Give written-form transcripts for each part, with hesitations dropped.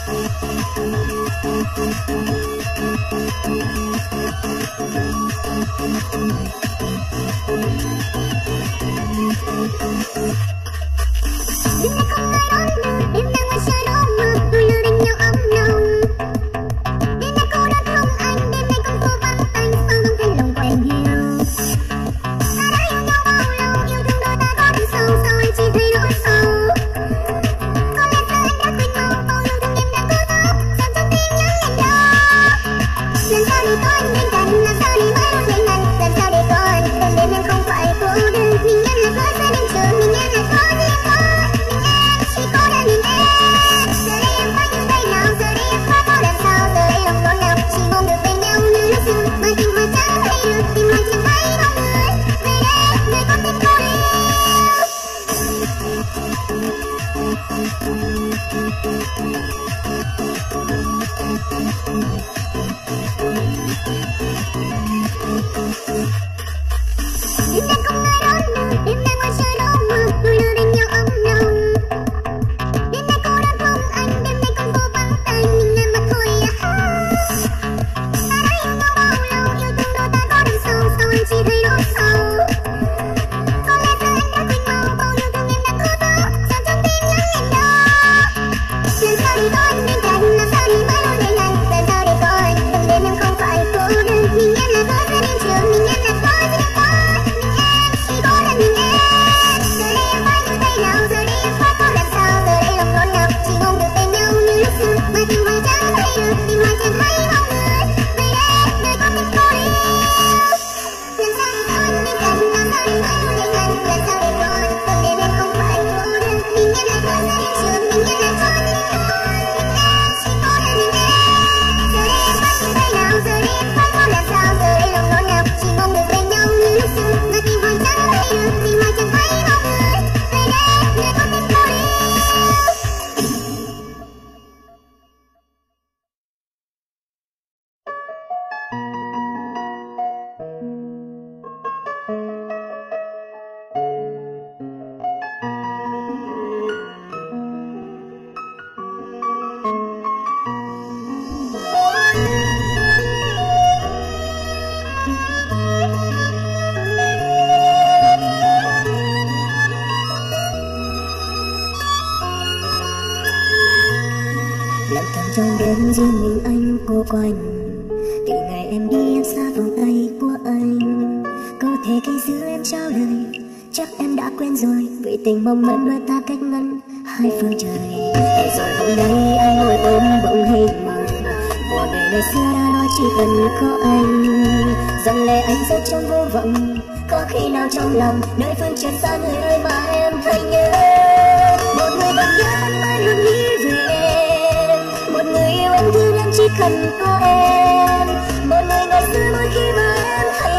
trong đêm riêng mình anh cô quạnh. Từ ngày em đi em xa vòng tay của anh, có thể khi giữ em trao lời chắc em đã quên rồi. Vì tình mong mẫn đôi ta cách ngăn hai phương trời. Để rồi hôm nay anh ngồi ôm bỗng hình mộng một ngày ngày xưa đã nói chỉ cần có anh. Dòng lệ anh rơi trong vô vọng, có khi nào trong lòng nơi phương trời xa người ơi mà em thấy nhớ. Một người vẫn nhớ anh mãi luôn nghĩ về em, một người yêu em thương em chỉ cần có em. Một người ngày xưa mỗi khi mà em thấy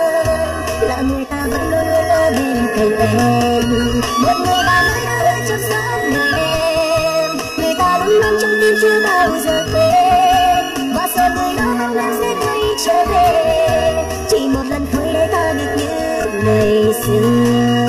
buồn là người ta vẫn luôn luôn ở bên cạnh em. Một người bạn ơi đã ở trong giấc người em, người ta luôn luôn trong tim chưa bao giờ quên. Và rồi người đó mong em sẽ quay trở về, chỉ một lần thôi để ta biết như ngày xưa.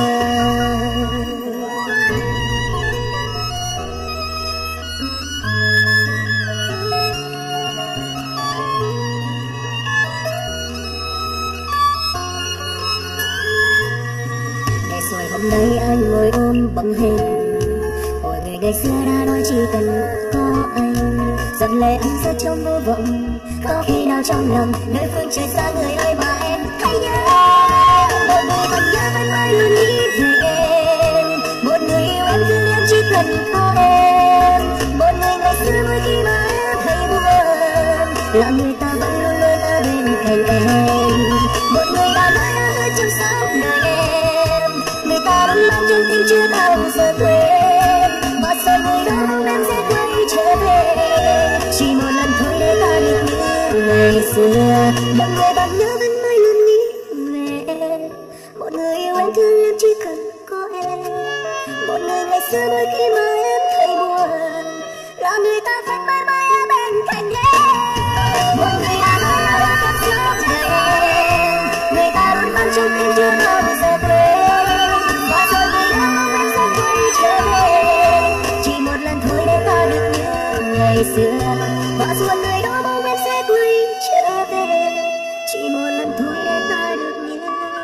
Hôm nay anh ngồi ôm bóng hình mỗi người ngày xưa đã nói chỉ cần có anh. Giọt lệ anh rơi trong vô vọng, có khi nào trong lòng nơi phương trời xa người ơi mà em thấy nhớ. Một người còn nhớ vẫn mãi luôn nghĩ về em, một người yêu em thương em chỉ cần có em. Một người ngày xưa mỗi khi mà em thấy buồn là người ta vẫn luôn luôn ở bên cạnh em. Một người bạn ơi đã ở trong giấc đời em, người ta vẫn mang trong tim chưa bao giờ quên. Và rồi người đó mong em sẽ quay trở về, chỉ một lần thôi để ta được như ngày xưa. Một người bạn nhớ vẫn mãi luôn nghĩ về em, một người yêu em thương em chỉ cần có em. Một người ngày xưa mỗi khi mà em thấy buồn là người ta phải mãi mãi ở bên cạnh em. Một người bạn ơi ở trong giấc đời em, người ta luôn mang trong tim chưa bao giờ quên. Và rồi người đó mong em sẽ quay trở về, chỉ một lần thôi để ta được như ngày ngày xưa. Và rồi người đó mong em sẽ quay trở về, chỉ một lần thôi để ta được như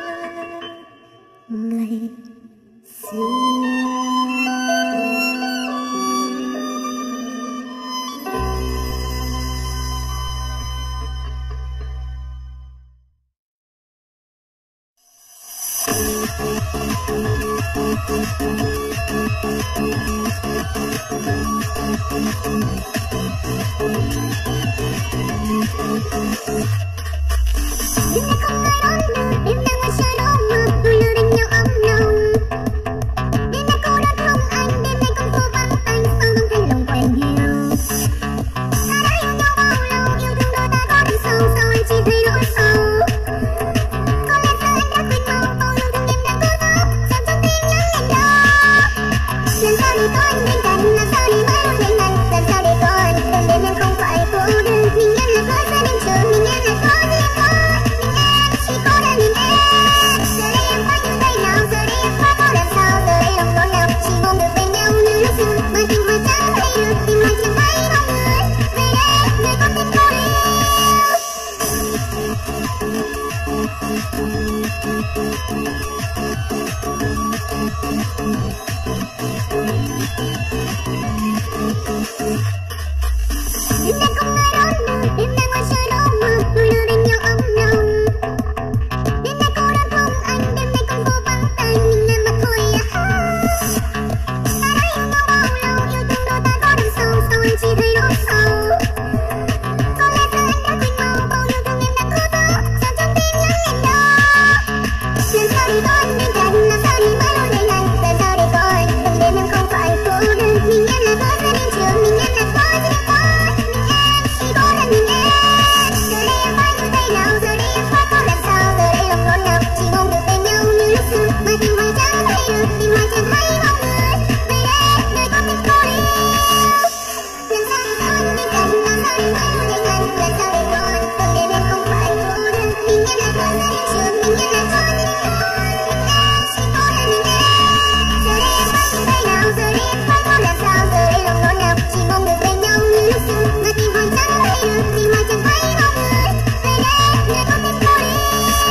ngày xưa. Đêm nay không ai đón đưa, đêm đang ngoài trời đổ mưa, đôi lứa đánh nhau ấm nồng. Đêm nay cô đơn không anh, đêm nay con phố vắng tanh, sao không thấy lòng quen hiểu. Ta đã yêu nhau bao lâu, yêu thương đôi ta có đi sâu, sao anh chỉ thấy nỗi sầu. Có lẽ giờ anh đã quên mau, bao yêu thương em đang cố giấu, sao trong tim nhắn em đó. Làm sao để có anh bên cạnh, làm sao để mãi luôn bên anh, làm sao để có anh, từng đêm em không phải cô đơn. Mình em là khói xa đêm trường, mình em là khói riêng khói. Chỉ có đơn mình em. Giờ đây em phải như thế nào, giờ đây em phải có làm sao, giờ đây lòng nỗi nào chỉ mong được bên nhau như lúc xưa. Mà tình hoa chẳng thấy được, tình hoa chẳng thấy bóng người. Về đây, người con tim cô yêu. Đêm nay không ai đón đưa, đêm đang ngoài trời đổ mưa, đôi lứa đánh nhau ấm nồng. Đêm nay cô đơn không anh, đêm nay con phố vắng tanh, mình em mà thôi à. Ta đã yêu nhau bao lâu, yêu thương đôi ta có đằng sau, sao anh chỉ thấy nỗi sầu. Có lẽ giờ anh đã quên mau, bao yêu thương em đang cố giấu, sao trong tim nhắn em đó. Làm sao để có anh bên cạnh, làm sao để mãi luôn bên anh, làm sao để có anh, từng đêm em không phải cô đơn. Mình em là khói xa đêm trường, mình em là khói riêng khói. Chỉ có đơn mình em. Giờ đây em phải như thế nào, giờ đây em phải có làm sao, giờ đây lòng nỗi nào chỉ mong được bên nhau như lúc xưa. Mà tình hoa chẳng thấy được, tình hoa chẳng thấy bóng người. Về đây, nơi con tim cô yêu. Làm sao để có anh bên cạnh, làm sao để mãi luôn bên anh, làm sao để có anh, từng đêm em không phải cô đơn. Mình em là khói xa đêm trường, mình em là khói riêng khói. Chỉ có đơn mình em. Giờ đây em phải như thế nào, giờ đây em phải có làm sao, giờ đây lòng nỗi nào chỉ mong được bên nhau như lúc xưa. Mà tình hoa chẳng thấy được, tình hoa chẳng thấy bóng người. Về đây, nơi con tim cô yêu.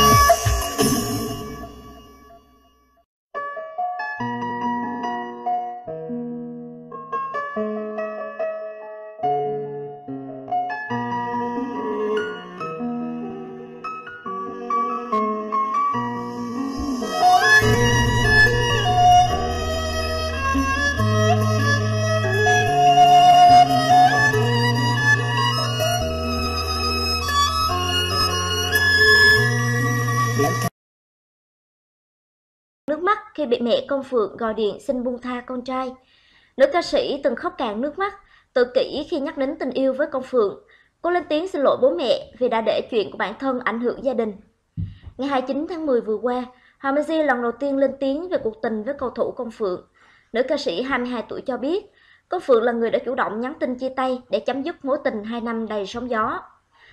Nước mắt khi bị mẹ Công Phượng gọi điện xin buông tha con trai. Nữ ca sĩ từng khóc cạn nước mắt, tự kỷ khi nhắc đến tình yêu với Công Phượng. Cô lên tiếng xin lỗi bố mẹ vì đã để chuyện của bản thân ảnh hưởng gia đình. Ngày 29 tháng 10 vừa qua, Hòa Minzy lần đầu tiên lên tiếng về cuộc tình với cầu thủ Công Phượng. Nữ ca sĩ 22 tuổi cho biết, Công Phượng là người đã chủ động nhắn tin chia tay để chấm dứt mối tình 2 năm đầy sóng gió.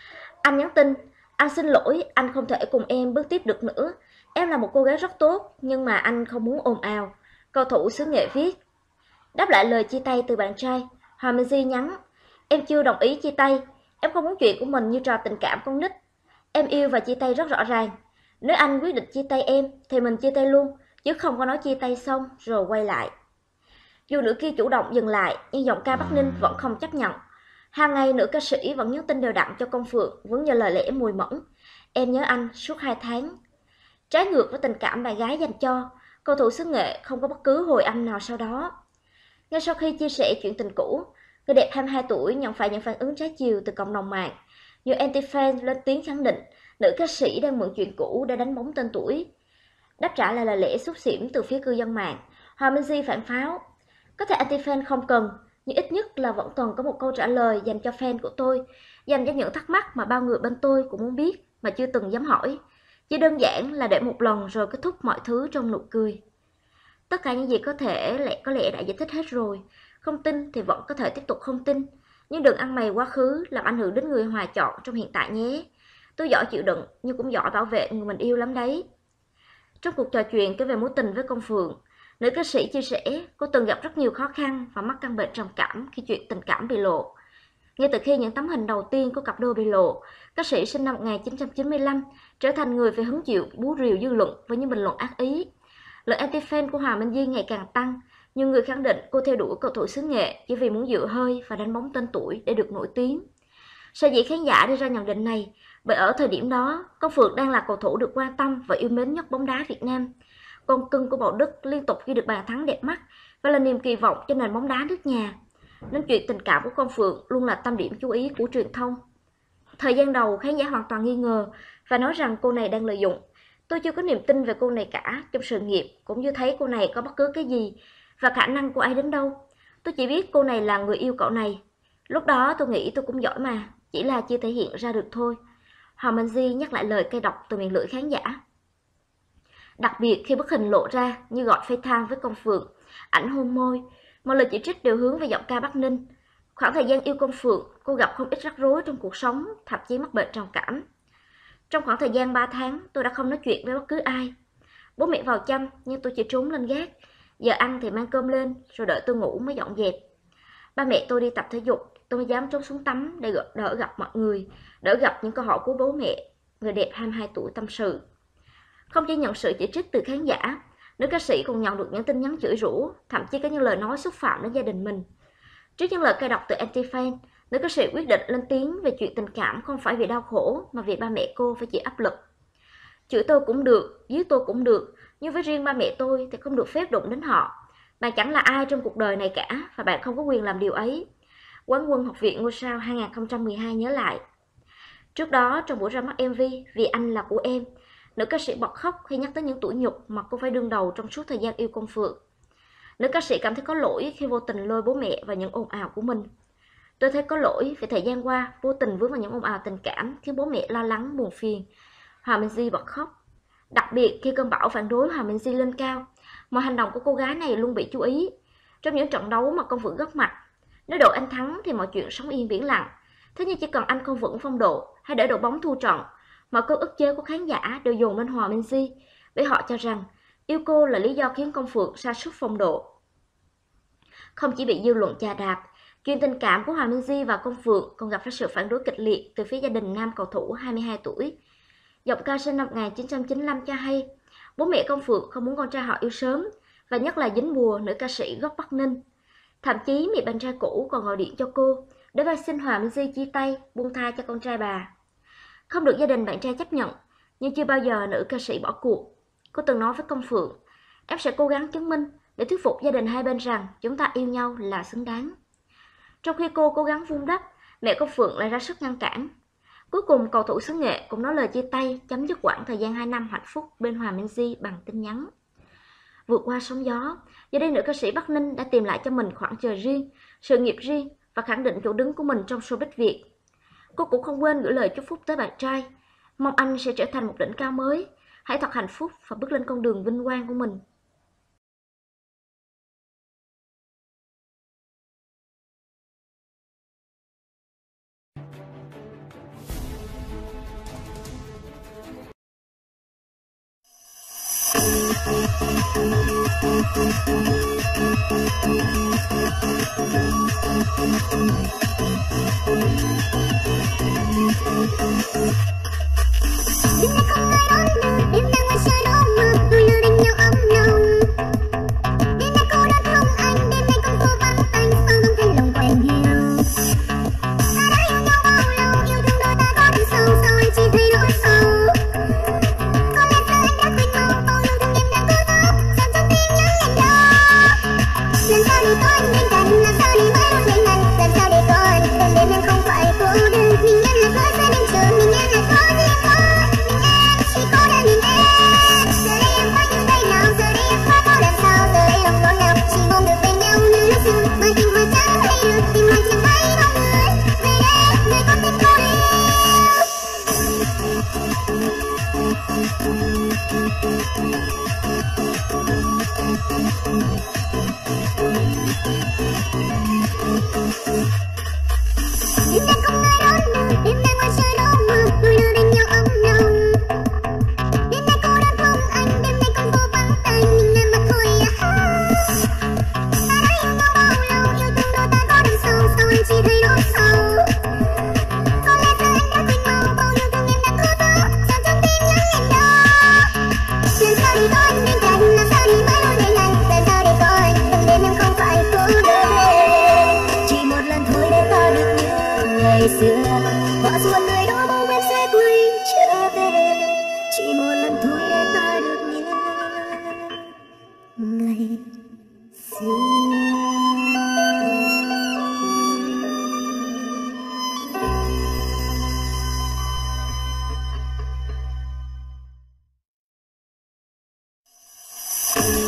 Anh nhắn tin, anh xin lỗi, anh không thể cùng em bước tiếp được nữa. Em là một cô gái rất tốt, nhưng mà anh không muốn ồn ào. Cầu thủ xứ Nghệ viết. Đáp lại lời chia tay từ bạn trai, Hòa Minzy nhắn, em chưa đồng ý chia tay, em không muốn chuyện của mình như trò tình cảm con nít. Em yêu và chia tay rất rõ ràng. Nếu anh quyết định chia tay em, thì mình chia tay luôn, chứ không có nói chia tay xong rồi quay lại. Dù nữ kia chủ động dừng lại, nhưng giọng ca Bắc Ninh vẫn không chấp nhận. Hàng ngày nữ ca sĩ vẫn nhắn tin đều đặn cho Công Phượng, vẫn như lời lẽ mùi mẫn. Em nhớ anh suốt 2 tháng. Trái ngược với tình cảm bạn gái dành cho, cầu thủ xứ Nghệ không có bất cứ hồi âm nào sau đó. Ngay sau khi chia sẻ chuyện tình cũ, người đẹp 22 tuổi nhận phải những phản ứng trái chiều từ cộng đồng mạng. Nhiều anti-fan lên tiếng khẳng định nữ ca sĩ đang mượn chuyện cũ để đánh bóng tên tuổi. Đáp trả lại lời lẽ xúc xỉm từ phía cư dân mạng, Hòa Minzy phản pháo. Có thể anti-fan không cần, nhưng ít nhất là vẫn cần có một câu trả lời dành cho fan của tôi, dành cho những thắc mắc mà bao người bên tôi cũng muốn biết mà chưa từng dám hỏi. Chỉ đơn giản là để một lần rồi kết thúc mọi thứ trong nụ cười. Tất cả những gì có lẽ đã giải thích hết rồi. Không tin thì vẫn có thể tiếp tục không tin, nhưng đừng ăn mày quá khứ làm ảnh hưởng đến người Hòa chọn trong hiện tại nhé. Tôi giỏi chịu đựng nhưng cũng giỏi bảo vệ người mình yêu lắm đấy. Trong cuộc trò chuyện kể về mối tình với Công Phượng, nữ ca sĩ chia sẻ cô từng gặp rất nhiều khó khăn và mắc căn bệnh trầm cảm khi chuyện tình cảm bị lộ. Ngay từ khi những tấm hình đầu tiên của cặp đôi bị lộ, ca sĩ sinh năm 1995 trở thành người phải hứng chịu bú rìu dư luận với những bình luận ác ý. Lời anti-fan của Hòa Minzy ngày càng tăng, nhiều người khẳng định cô theo đuổi cầu thủ xứ nghệ chỉ vì muốn dự hơi và đánh bóng tên tuổi để được nổi tiếng. Sở dĩ khán giả đưa ra nhận định này bởi ở thời điểm đó, Công Phượng đang là cầu thủ được quan tâm và yêu mến nhất bóng đá Việt Nam. Con cưng của Bảo Đức liên tục ghi được bàn thắng đẹp mắt và là niềm kỳ vọng cho nền bóng đá nước nhà. Nên chuyện tình cảm của Công Phượng luôn là tâm điểm chú ý của truyền thông. Thời gian đầu, khán giả hoàn toàn nghi ngờ và nói rằng cô này đang lợi dụng. Tôi chưa có niềm tin về cô này cả trong sự nghiệp, cũng như thấy cô này có bất cứ cái gì và khả năng của ai đến đâu. Tôi chỉ biết cô này là người yêu cậu này. Lúc đó tôi nghĩ tôi cũng giỏi mà, chỉ là chưa thể hiện ra được thôi. Hòa Minzy nhắc lại lời cay độc từ miệng lưỡi khán giả. Đặc biệt khi bức hình lộ ra như gọi FaceTime với Công Phượng, ảnh hôn môi, mọi lời chỉ trích đều hướng về giọng ca Bắc Ninh. Khoảng thời gian yêu Công Phượng, cô gặp không ít rắc rối trong cuộc sống, thậm chí mắc bệnh trầm cảm. Trong khoảng thời gian 3 tháng, tôi đã không nói chuyện với bất cứ ai. Bố mẹ vào chăm, nhưng tôi chỉ trốn lên gác. Giờ ăn thì mang cơm lên, rồi đợi tôi ngủ mới dọn dẹp. Ba mẹ tôi đi tập thể dục, tôi mới dám trốn xuống tắm để đỡ gặp mọi người, đỡ gặp những câu hỏi của bố mẹ, người đẹp 22 tuổi tâm sự. Không chỉ nhận sự chỉ trích từ khán giả, nữ ca sĩ còn nhận được những tin nhắn chửi rủa, thậm chí có những lời nói xúc phạm đến gia đình mình. Trước những lời cay độc từ anti-fan, nữ ca sĩ quyết định lên tiếng về chuyện tình cảm không phải vì đau khổ mà vì ba mẹ cô phải chịu áp lực. Chửi tôi cũng được, giết tôi cũng được, nhưng với riêng ba mẹ tôi thì không được phép đụng đến họ. Bạn chẳng là ai trong cuộc đời này cả và bạn không có quyền làm điều ấy. Quán quân Học viện Ngôi sao 2012 nhớ lại. Trước đó, trong buổi ra mắt MV Vì Anh Là Của Em, nữ ca sĩ bật khóc khi nhắc tới những tủi nhục mà cô phải đương đầu trong suốt thời gian yêu Công Phượng. Nữ ca sĩ cảm thấy có lỗi khi vô tình lôi bố mẹ vào những ồn ào của mình. Tôi thấy có lỗi vì thời gian qua vô tình vướng vào những ồn ào tình cảm khiến bố mẹ lo lắng, buồn phiền. Hòa Minzy bật khóc. Đặc biệt khi cơn bão phản đối Hòa Minzy lên cao, mọi hành động của cô gái này luôn bị chú ý. Trong những trận đấu mà Công Phượng góp mặt, nếu đội anh thắng thì mọi chuyện sóng yên biển lặng. Thế nhưng chỉ cần anh không vững phong độ hay để đội bóng thua trận, mọi câu ức chế của khán giả đều dồn lên Hòa Minzy, bởi họ cho rằng yêu cô là lý do khiến Công Phượng sa sút phong độ. Không chỉ bị dư luận chà đạp, chuyện tình cảm của Hòa Minzy và Công Phượng còn gặp phải sự phản đối kịch liệt từ phía gia đình nam cầu thủ 22 tuổi. Giọng ca sinh năm 1995 cho hay, bố mẹ Công Phượng không muốn con trai họ yêu sớm, và nhất là dính bùa nữ ca sĩ gốc Bắc Ninh. Thậm chí mẹ bạn trai cũ còn gọi điện cho cô để vai xin Hòa Minzy chia tay, buông tha cho con trai bà. Không được gia đình bạn trai chấp nhận, nhưng chưa bao giờ nữ ca sĩ bỏ cuộc. Cô từng nói với Công Phượng, em sẽ cố gắng chứng minh để thuyết phục gia đình hai bên rằng chúng ta yêu nhau là xứng đáng. Trong khi cô cố gắng vun đắp, mẹ Công Phượng lại ra sức ngăn cản. Cuối cùng, cầu thủ xứ nghệ cũng nói lời chia tay, chấm dứt quãng thời gian 2 năm hạnh phúc bên Hòa Minzy bằng tin nhắn. Vượt qua sóng gió, giờ đây nữ ca sĩ Bắc Ninh đã tìm lại cho mình khoảng trời riêng, sự nghiệp riêng và khẳng định chỗ đứng của mình trong showbiz Việt. Cô cũng không quên gửi lời chúc phúc tới bạn trai. Mong anh sẽ trở thành một đỉnh cao mới. Hãy thật hạnh phúc và bước lên con đường vinh quang của mình. Đêm nay không ai đón đưa, đêm nay ngoài trời đổ mưa, đôi lứa đánh nhau ấm nồng. Đêm nay cô đơn không anh, đêm nay công phu vắng tanh, phương không thấy lòng quen hiểu. Ta đã yêu nhau bao lâu, yêu thương đôi ta có đi sâu, sao anh chỉ thấy nỗi sầu. Có lẽ giờ anh đã quên nhau, bao yêu thương em đang cố thấp, sao trong tim nhắn em đó. Làm sao để có anh bên cạnh, làm sao để mãi một mình anh, làm sao để có anh, đêm đêm em không phải cô đơn, mình em là khói xa đêm trường, mình em là khói riêng khói. Chỉ có đời mình em.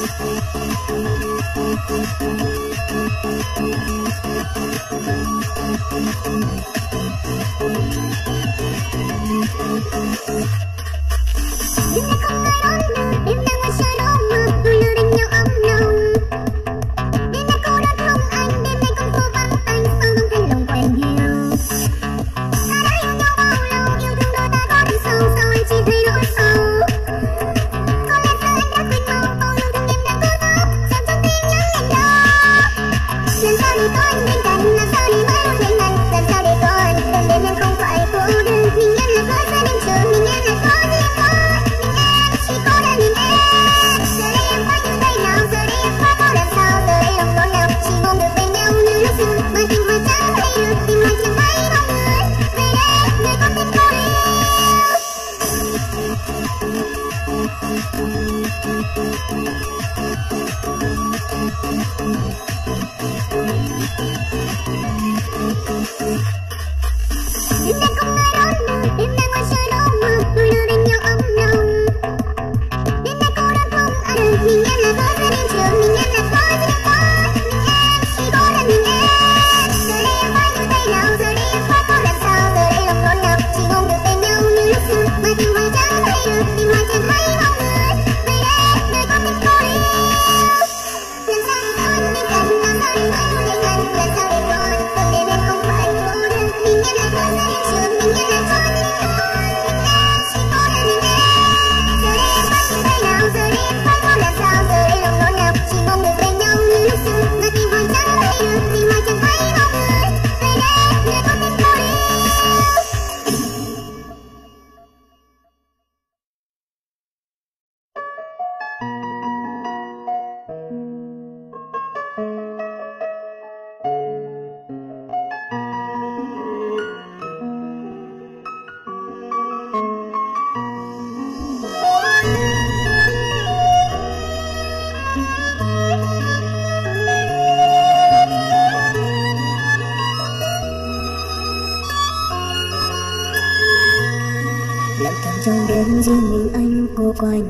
Trong đêm riêng mình anh cô quạnh,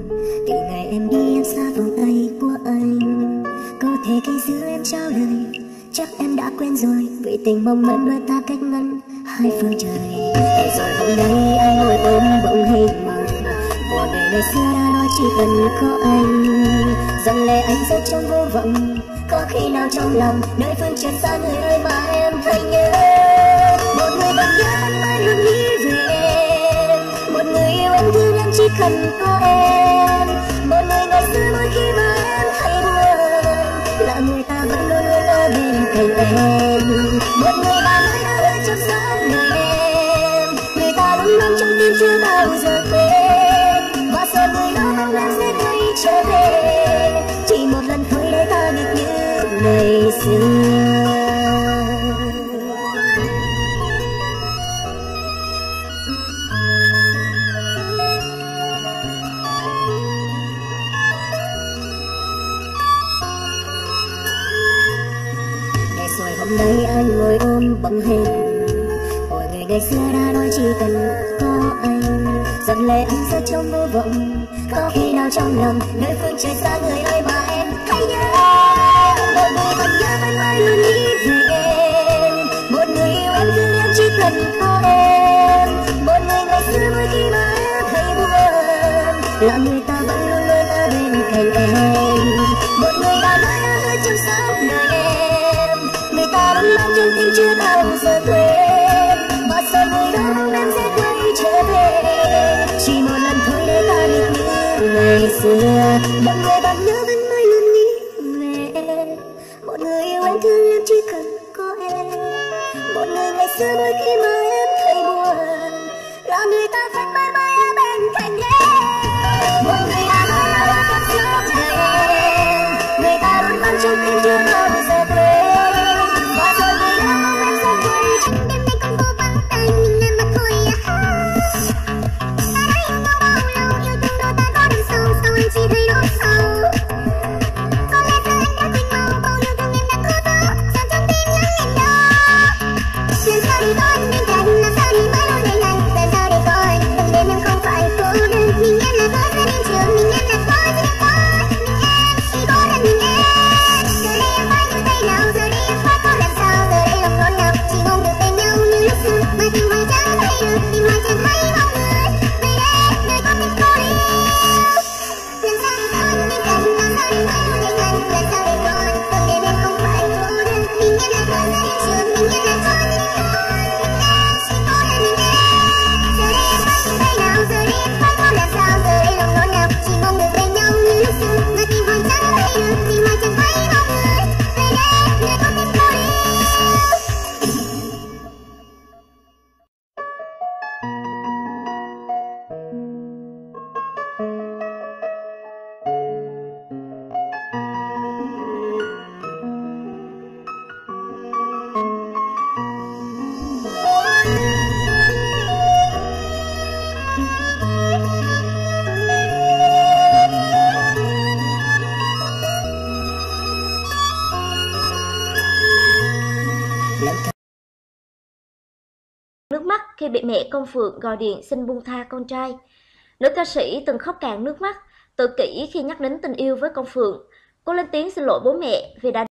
từ ngày em đi em xa vòng tay của anh. Có thể khi xưa em trao lời, chắc em đã quên rồi, vì tình mong mẫn đôi ta cách ngăn hai phương trời. Để rồi hôm nay anh ngồi ôm bóng hình màu của người ngày xưa đã nói chỉ cần có anh. Dòng lệ anh rơi trong vô vọng, có khi nào trong lòng nơi phương trời xa người ơi mà em thấy nhớ. Một người vẫn nhớ anh mãi luôn nghĩ về em, một người yêu em thương em chỉ cần có em. Một người ngày xưa mỗi khi mà em thấy buồn, là người ta vẫn luôn luôn ở bên cạnh em. Một người mà nơi đã ở trong giấc người em, người ta luôn luôn trong tim chưa bao giờ quên. Và rồi người đó mong em sẽ quay trở về, chỉ một lần thôi để ta được như ngày xưa. Hôm nay anh ngồi ôm bóng hình của người ngày xưa đã nói chỉ cần có anh. Giọt lệ anh rơi trong vô vọng, có khi nào trong lòng nơi phương trời xa người ơi mà em thấy nhớ. Một người vẫn nhớ vẫn mãi luôn nghĩ về em, một người yêu em thương em chỉ cần có em. Một người ngày xưa mỗi khi mà em thấy buồn, là người ta vẫn luôn luôn ở bên cạnh em. Một người đã nói ở trong giấc đời em, người ta vẫn mang trong tim chưa bao giờ quên. Và rồi người đó mong em sẽ quay trở về, chỉ một lần thôi để ta được như ngày xưa. Một người bạn nhớ vẫn mãi luôn nghĩ về em, một người yêu em thương em chỉ cần có em. Một người ngày xưa mỗi khi mà em thấy buồn, là người ta phải mãi mãi ở bên cạnh em. Một người đã nói ở trong giấc đời em, người ta luôn mang trong tim chưa bao giờ quên. Nước mắt khi bị mẹ Công Phượng gọi điện xin buông tha con trai. Nữ ca sĩ từng khóc cạn nước mắt, tự kỷ khi nhắc đến tình yêu với Công Phượng. Cô lên tiếng xin lỗi bố mẹ vì đã